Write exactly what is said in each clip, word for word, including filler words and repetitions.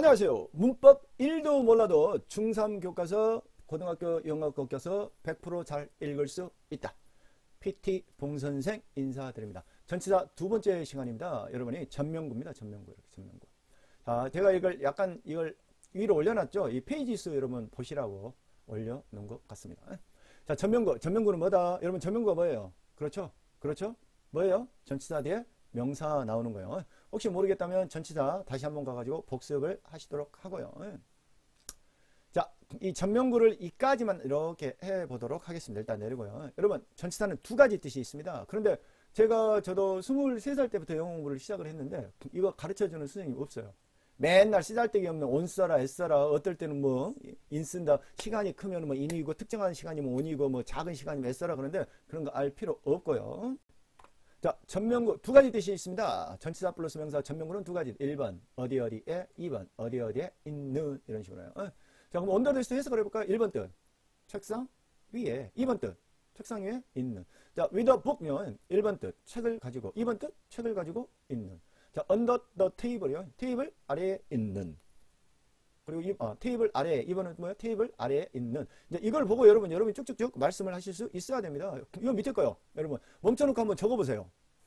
안녕하세요. 문법 일도 몰라도 중삼 교과서, 고등학교 영어 교과서 백 퍼센트 잘 읽을 수 있다. 피티 봉선생 인사드립니다. 전치사 두 번째 시간입니다. 여러분이 전명구입니다. 전명구. 이렇게 전명구. 자, 제가 이걸 약간 이걸 위로 올려놨죠. 이 페이지 수 여러분 보시라고 올려놓은 것 같습니다. 자, 전명구. 전명구는 뭐다? 여러분 전명구가 뭐예요? 그렇죠? 그렇죠? 뭐예요? 전치사 뒤에 명사 나오는 거예요. 혹시 모르겠다면 전치사 다시 한번 가가지고 복습을 하시도록 하고요. 자, 이 전명구를 이까지만 이렇게 해보도록 하겠습니다. 일단 내리고요. 여러분, 전치사는 두 가지 뜻이 있습니다. 그런데 제가 저도 스물세 살 때부터 영어 공부를 시작을 했는데 이거 가르쳐주는 선생님이 없어요. 맨날 쓰잘데기 없는 온 써라, 애 써라, 어떨 때는 뭐 인 쓴다, 시간이 크면 뭐 인이고 특정한 시간이면 온이고 뭐 작은 시간이면 애 써라 그러는데 그런 거 알 필요 없고요. 자, 전명구 두 가지 뜻이 있습니다. 전치사 플러스 명사 전명구는 두 가지. 일 번 어디 어디에, 이 번 어디 어디에 있는 이런 식으로요. 어? 자, 그럼 언더데스트 해석을 해볼까요? 일 번 뜻 책상 위에, 이 번 뜻 책상 위에 있는. 자, with a book면 일 번 뜻 책을 가지고, 이 번 뜻 책을 가지고 있는. 자, under the table이요. 테이블 아래에 있는. 그리고 이, 아, 테이블 아래에, 이 번은 뭐예요? 테이블 아래에 있는. 이제 이걸 보고 여러분, 여러분이 쭉쭉쭉 말씀을 하실 수 있어야 됩니다. 이거 밑에 거요. 여러분, 멈춰놓고 한번 적어보세요.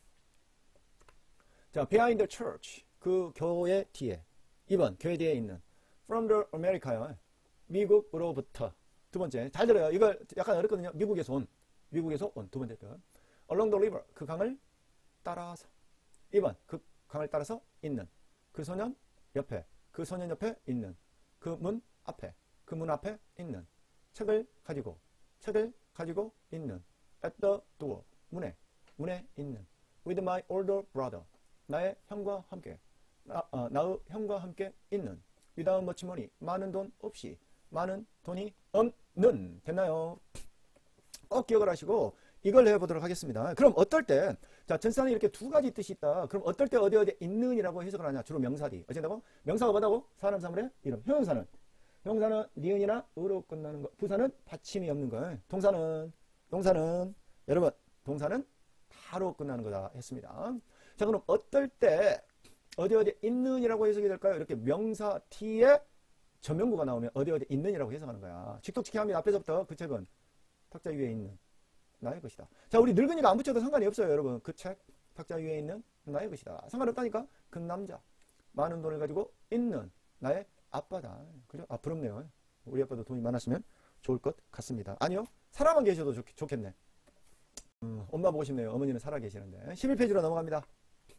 자, behind the church. 그 교회 뒤에. 이 번, 교회 뒤에 있는. from the America요. 미국으로부터. 두 번째. 잘 들어요. 이걸 약간 어렵거든요. 미국에서 온. 미국에서 온. 두 번째 뜻. along the river. 그 강을 따라서. 이 번, 그 강을 따라서 있는. 그 소년 옆에. 그 소년 옆에 있는. 그 문 앞에, 그 문 앞에 있는. 책을 가지고, 책을 가지고 있는. at the door, 문에, 문에 있는. with my older brother, 나의 형과 함께, 나, 어, 나의 형과 함께 있는. without much money, 많은 돈 없이, 많은 돈이 없는. 됐나요? 꼭 기억을 하시고 이걸 해보도록 하겠습니다. 그럼 어떨 때, 자, 전치사는 이렇게 두 가지 뜻이 있다. 그럼 어떨 때 어디 어디 있는이라고 해석을 하냐? 주로 명사 뒤. 어쩐다고? 명사가 뭐다고? 사람, 사물의 이름. 형용사는? 형용사는 니은이나 으로 끝나는 거. 부사는 받침이 없는 거. 동사는? 동사는? 여러분, 동사는 다로 끝나는 거다 했습니다. 자, 그럼 어떨 때 어디 어디 있는이라고 해석이 될까요? 이렇게 명사 뒤에 전명구가 나오면 어디 어디 있는이라고 해석하는 거야. 직독직해 합니다. 앞에서부터 그 책은 탁자 위에 있는 나의 것이다. 자, 우리 늙은이가 안 붙여도 상관이 없어요, 여러분. 그 책, 탁자 위에 있는 나의 것이다. 상관없다니까? 그 남자, 많은 돈을 가지고 있는 나의 아빠다. 그죠? 아, 부럽네요. 우리 아빠도 돈이 많았으면 좋을 것 같습니다. 아니요, 살아만 계셔도 좋, 좋겠네. 음, 엄마 보고 싶네요. 어머니는 살아 계시는데. 십일 페이지로 넘어갑니다.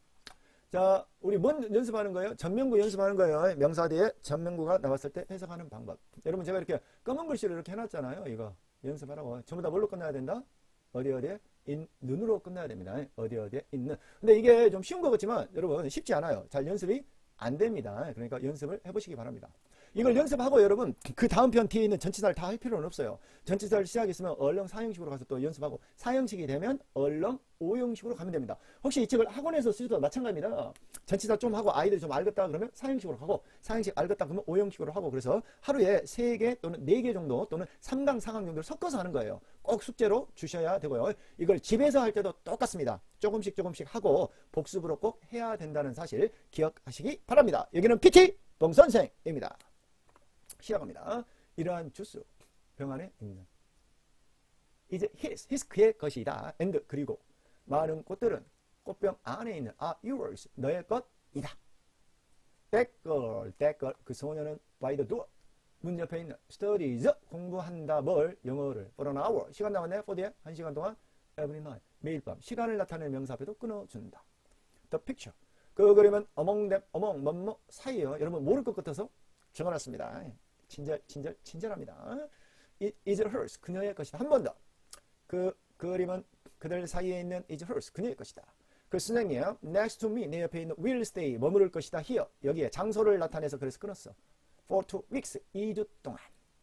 자, 우리 뭔 연습하는 거예요? 전명구 연습하는 거예요. 명사 뒤에 전명구가 나왔을 때 해석하는 방법. 여러분, 제가 이렇게 검은 글씨로 이렇게 해놨잖아요. 이거 연습하라고. 전부 다 뭘로 끝나야 된다? 어디 어디에 있는으로 끝나야 됩니다. 어디 어디에 있는. 근데 이게 좀 쉬운 것 같지만 여러분 쉽지 않아요. 잘 연습이 안 됩니다. 그러니까 연습을 해보시기 바랍니다. 이걸 연습하고 여러분 그 다음 편 뒤에 있는 전치사를 다 할 필요는 없어요. 전치사를 시작했으면 얼렁 사형식으로 가서 또 연습하고 사형식이 되면 얼렁 오형식으로 가면 됩니다. 혹시 이 책을 학원에서 쓰셔도 마찬가지입니다. 전치사 좀 하고 아이들이 좀 알겠다 그러면 사형식으로 하고 사형식 알겠다 그러면 오형식으로 하고 그래서 하루에 세 개 또는 네 개 정도 또는 삼 강, 사 강 정도를 섞어서 하는 거예요. 꼭 숙제로 주셔야 되고요. 이걸 집에서 할 때도 똑같습니다. 조금씩 조금씩 하고 복습으로 꼭 해야 된다는 사실 기억하시기 바랍니다. 여기는 피티 봉선생입니다. 시작합니다. 이러한 주스 병 안에 있는 이제 his, his 그의 것이다. and 그리고 많은 꽃들은 꽃병 안에 있는 are yours 너의 것이다. that girl, that girl 그 소녀는 by the door 문 옆에 있는 studies 공부한다 뭘 영어를 for an hour 시간 남았네 for 뒤에 한 시간 동안 every night 매일 밤 시간을 나타내는 명사 앞에도 끊어준다. the picture 그 그림은 among them among 뭐뭐 사이에요. 여러분 모를 것 같아서 적어놨습니다. 친절 친절 친절합니다. It is hers 그녀의 것이다. 한 번 더. 그 그림은 그들 사이에 있는 is hers 그녀의 것이다. 그 선생님 next to me 내 옆에 있는 will stay 머무를 것이다. here 여기에 장소를 나타내서 그래서 끊었어. for two weeks 이 주 동안.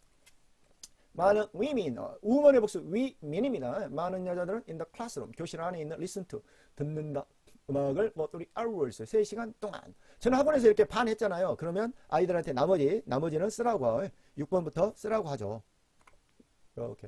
많은 women woman의 복수 women입니다. 많은 여자들은 in the classroom 교실 안에 있는 listen to 듣는다. 음악을 뭐 three hours 세 시간 동안. 저는 학원에서 이렇게 반 했잖아요. 그러면 아이들한테 나머지 나머지는 쓰라고 육 번부터 쓰라고 하죠. 이렇게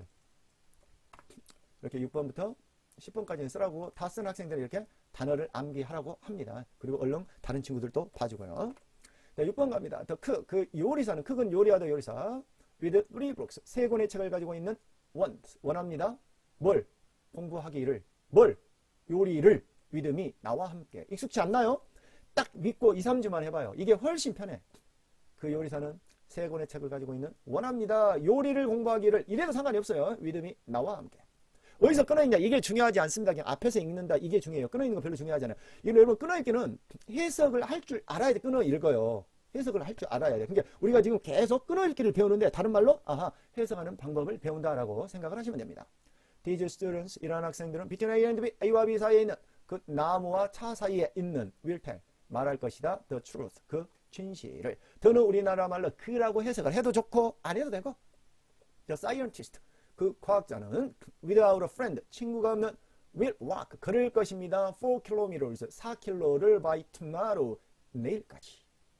이렇게 육 번부터 십 번까지는 쓰라고 다 쓴 학생들이 이렇게 단어를 암기하라고 합니다. 그리고 얼른 다른 친구들도 봐주고요. 자, 육 번 갑니다. 더 크, 그 요리사는, 크은 요리하다 요리사. with three books, 세 권의 책을 가지고 있는 want, 원합니다. 뭘? 공부하기를. 뭘? 요리를. with me, 나와 함께. 익숙치 않나요? 딱 믿고 이, 삼 주만 해봐요. 이게 훨씬 편해. 그 요리사는 세 권의 책을 가지고 있는 원합니다. 요리를 공부하기를. 이래도 상관이 없어요. with me, 나와 함께. 어디서 끊어있냐? 이게 중요하지 않습니다. 그냥 앞에서 읽는다. 이게 중요해요. 끊어있는 거 별로 중요하잖아요. 이거 여러분 끊어있기는 해석을 할 줄 알아야 돼. 끊어 읽어요. 해석을 할 줄 알아야 돼. 그러니까 우리가 지금 계속 끊어읽기를 배우는데 다른 말로 아하 해석하는 방법을 배운다라고 생각을 하시면 됩니다. These students, 이러한 학생들은 between A and B, A와 B 사이에 있는 그 나무와 차 사이에 있는 will tell, 말할 것이다. The truth, 그 진실을. 더는 우리나라 말로 그라고 해석을 해도 좋고 안 해도 되고. The scientist, 그 과학자는 without a friend, 친구가 없는 will walk, 걸을 것입니다. four kilometers, 사 킬로미터를 by tomorrow, 내일까지.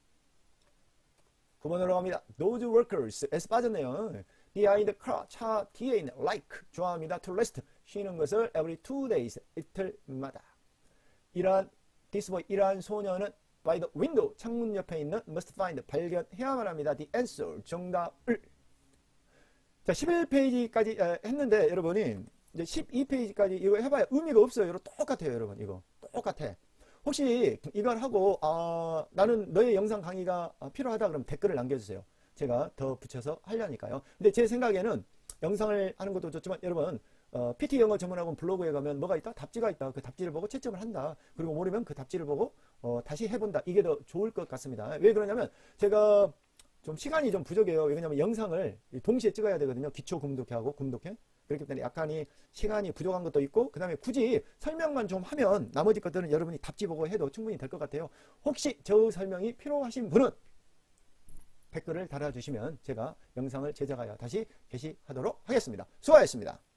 구 번으로 갑니다. Those workers, S 빠졌네요. Behind the car, 차 뒤에 있는 like, 좋아합니다. To rest, 쉬는 것을 every two days, 이틀마다. 이러한 this boy, 이러한 소녀는 by the window, 창문 옆에 있는 must find, 발견해야만 합니다. The answer, 정답을. 자, 십일 페이지까지 했는데 여러분이 이제 십이 페이지까지 이거 해봐야 의미가 없어요. 여러분 똑같아요. 여러분 이거 똑같아. 혹시 이걸 하고 아, 나는 너의 영상 강의가 필요하다 그러면 댓글을 남겨주세요. 제가 더 붙여서 하려니까요. 근데 제 생각에는 영상을 하는 것도 좋지만 여러분 어, 피티 영어 전문학원 블로그에 가면 뭐가 있다? 답지가 있다. 그 답지를 보고 채점을 한다. 그리고 모르면 그 답지를 보고 어, 다시 해본다. 이게 더 좋을 것 같습니다. 왜 그러냐면 제가 좀 시간이 좀 부족해요. 왜냐면 영상을 동시에 찍어야 되거든요. 기초 금독회하고 금독회. 그렇기 때문에 약간이 시간이 부족한 것도 있고 그 다음에 굳이 설명만 좀 하면 나머지 것들은 여러분이 답지 보고 해도 충분히 될 것 같아요. 혹시 저 설명이 필요하신 분은 댓글을 달아주시면 제가 영상을 제작하여 다시 게시하도록 하겠습니다. 수고하셨습니다.